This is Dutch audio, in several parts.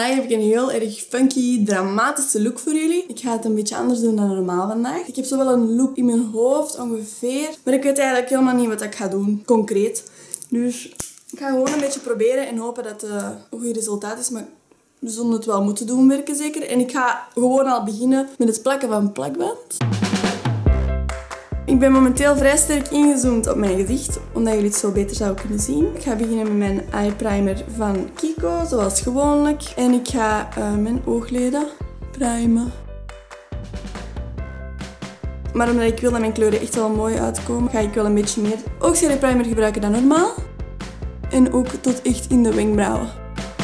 Vandaag heb ik een heel erg funky, dramatische look voor jullie. Ik ga het een beetje anders doen dan normaal vandaag. Ik heb zo wel een look in mijn hoofd ongeveer, maar ik weet eigenlijk helemaal niet wat ik ga doen, concreet. Dus ik ga gewoon een beetje proberen en hopen dat het een goed resultaat is. Maar we zullen het wel moeten doen werken zeker. En ik ga gewoon al beginnen met het plakken van plakband. Ik ben momenteel vrij sterk ingezoomd op mijn gezicht, omdat jullie het zo beter zouden kunnen zien. Ik ga beginnen met mijn eye primer van Kiko, zoals gewoonlijk. En ik ga mijn oogleden primen. Maar omdat ik wil dat mijn kleuren echt wel mooi uitkomen, ga ik wel een beetje meer oogschaduwprimer gebruiken dan normaal. En ook tot echt in de wenkbrauwen.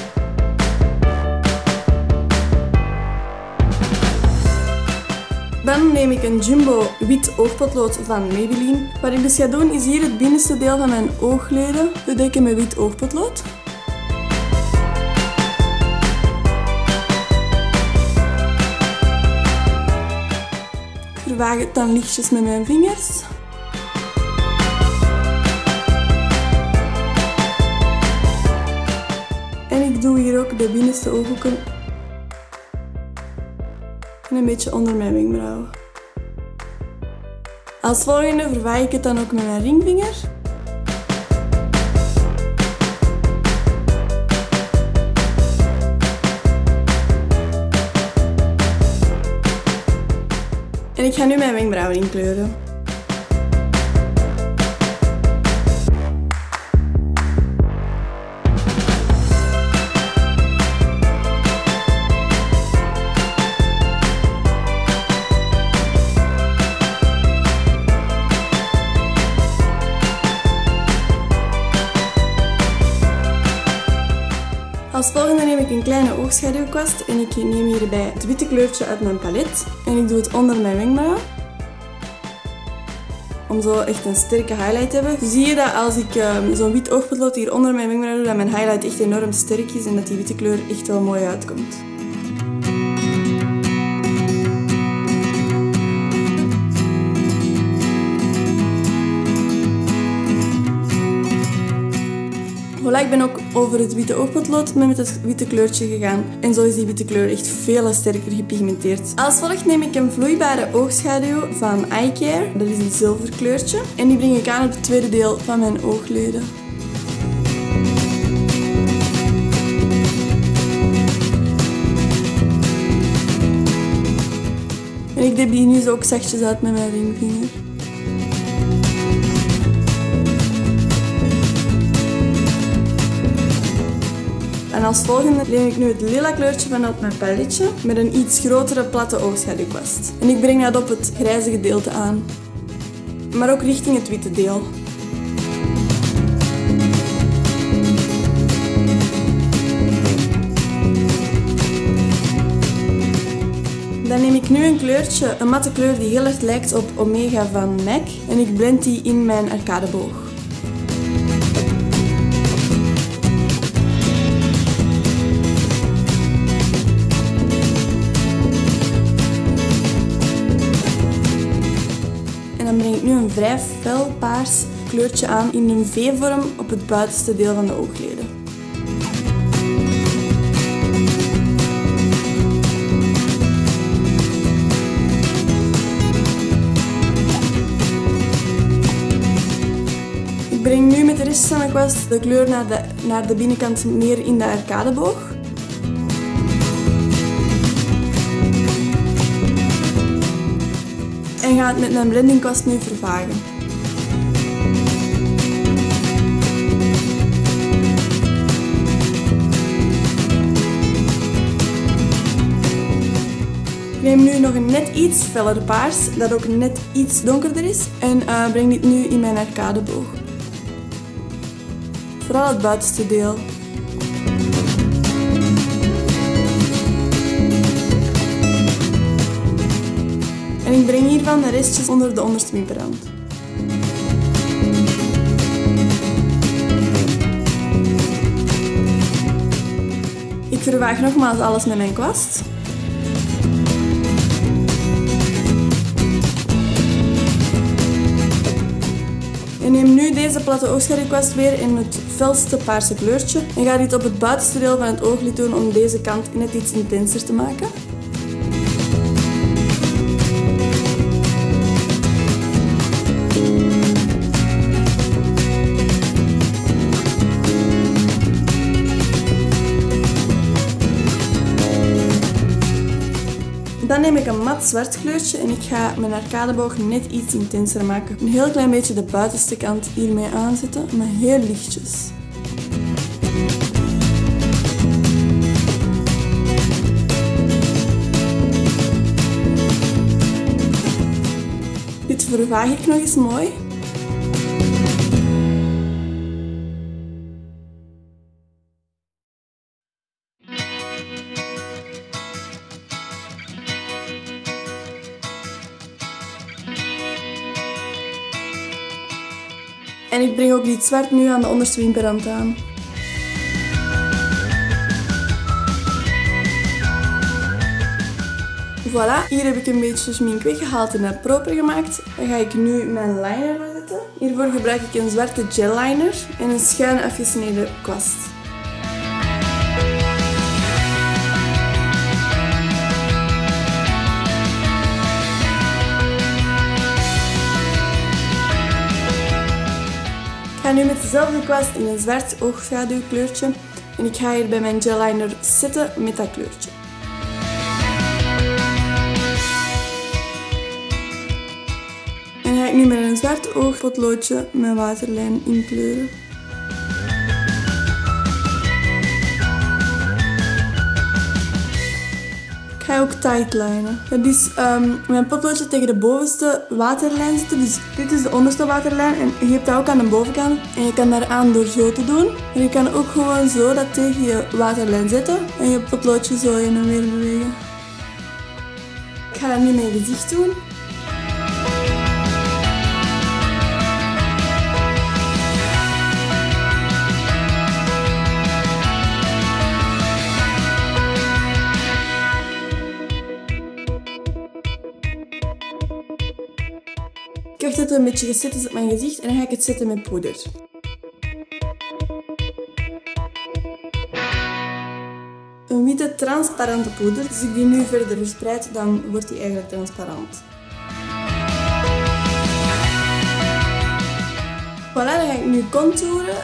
Dan neem ik een Jumbo wit oogpotlood van Maybelline. Wat ik dus ga doen is hier het binnenste deel van mijn oogleden bedekken met wit oogpotlood. Ik vervaag het dan lichtjes met mijn vingers. En ik doe hier ook de binnenste ooghoeken. En een beetje onder mijn wenkbrauwen. Als volgende vervaag ik het dan ook met mijn ringvinger. En ik ga nu mijn wenkbrauwen inkleuren. Als volgende neem ik een kleine oogschaduwkwast en ik neem hierbij het witte kleurtje uit mijn palet. En ik doe het onder mijn wenkbrauw. Om zo echt een sterke highlight te hebben. Zie je dat als ik zo'n wit oogpotlood hier onder mijn wenkbrauw doe, dat mijn highlight echt enorm sterk is en dat die witte kleur echt wel mooi uitkomt. Voilà, ik ben ook over het witte oogpotlood met het witte kleurtje gegaan. En zo is die witte kleur echt veel sterker gepigmenteerd. Als volgt neem ik een vloeibare oogschaduw van Eyecare. Dat is een zilverkleurtje. En die breng ik aan op het tweede deel van mijn oogleden. En ik dip die nu zo ook zachtjes uit met mijn ringvinger. En als volgende neem ik nu het lila kleurtje vanuit mijn paletje met een iets grotere platte oogschaduwkwast. En ik breng dat op het grijze gedeelte aan, maar ook richting het witte deel. Dan neem ik nu een kleurtje, een matte kleur die heel erg lijkt op Omega van MAC. En ik blend die in mijn arcadeboog. En dan breng ik nu een vrij fel paars kleurtje aan in een V-vorm op het buitenste deel van de oogleden. Ik breng nu met de rest van mijn kwast de kleur naar de binnenkant meer in de arcadeboog. En ga het met mijn blendingkwast nu vervagen. Ik neem nu nog een net iets feller paars, dat ook net iets donkerder is. En breng dit nu in mijn arcadeboog. Vooral het buitenste deel. En ik breng hiervan de restjes onder de onderste wimperrand. Ik vervaag nogmaals alles met mijn kwast. En neem nu deze platte oogschaduwkwast weer in het felste paarse kleurtje en ga dit op het buitenste deel van het ooglid doen om deze kant net iets intenser te maken. Dan neem ik een mat zwart kleurtje en ik ga mijn arcadeboog net iets intenser maken. Een heel klein beetje de buitenste kant hiermee aanzetten, maar heel lichtjes. Dit vervaag ik nog eens mooi. En ik breng ook dit zwart nu aan de onderste wimperrand aan. Voilà, hier heb ik een beetje schmink weggehaald en het proper gemaakt. Dan ga ik nu mijn liner zetten. Hiervoor gebruik ik een zwarte gel liner en een schuin afgesneden kwast. Ik ga nu met dezelfde kwast in een zwart oogschaduwkleurtje en ik ga hier bij mijn gel liner zetten met dat kleurtje. En ga ik nu met een zwart oogpotloodje mijn waterlijn inkleuren. Ik ga ook tightlinen. Dat is mijn potloodje tegen de bovenste waterlijn zetten. Dus dit is de onderste waterlijn en je hebt dat ook aan de bovenkant. En je kan daaraan door zo te doen. En je kan ook gewoon zo dat tegen je waterlijn zetten en je potloodje zo heen en weer bewegen. Ik ga dat nu met je gezicht doen. Ik wacht dat het een beetje gezet is op mijn gezicht en dan ga ik het zetten met poeder. Een witte transparante poeder. Als ik die nu verder verspreid, dan wordt die eigenlijk transparant. Voilà, dan ga ik nu contouren.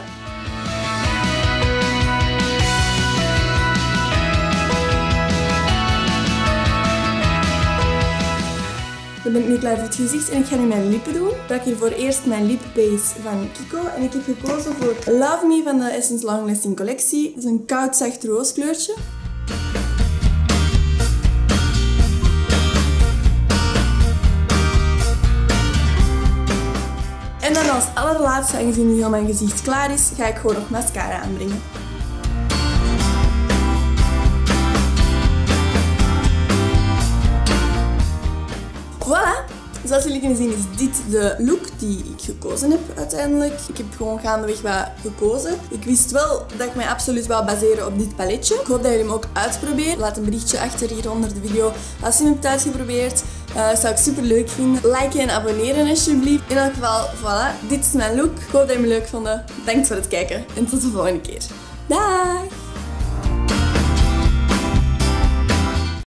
Dan ben ik nu klaar voor het gezicht en ik ga nu mijn lippen doen. Ik gebruik hiervoor eerst mijn lip base van Kiko. En ik heb gekozen voor Love Me van de Essence Long Lasting collectie. Dat is een koud zacht roos kleurtje. En dan als allerlaatste, aangezien nu heel mijn gezicht klaar is, ga ik gewoon nog mascara aanbrengen. Voilà! Zoals jullie kunnen zien is dit de look die ik gekozen heb uiteindelijk. Ik heb gewoon gaandeweg wat gekozen. Ik wist wel dat ik mij absoluut wou baseren op dit paletje. Ik hoop dat jullie hem ook uitproberen. Laat een berichtje achter hier onder de video als je hem hebt uitgeprobeerd. Dat zou ik super leuk vinden. Liken en abonneren alsjeblieft. In elk geval, voilà. Dit is mijn look. Ik hoop dat jullie hem leuk vonden. Bedankt voor het kijken en tot de volgende keer. Daag!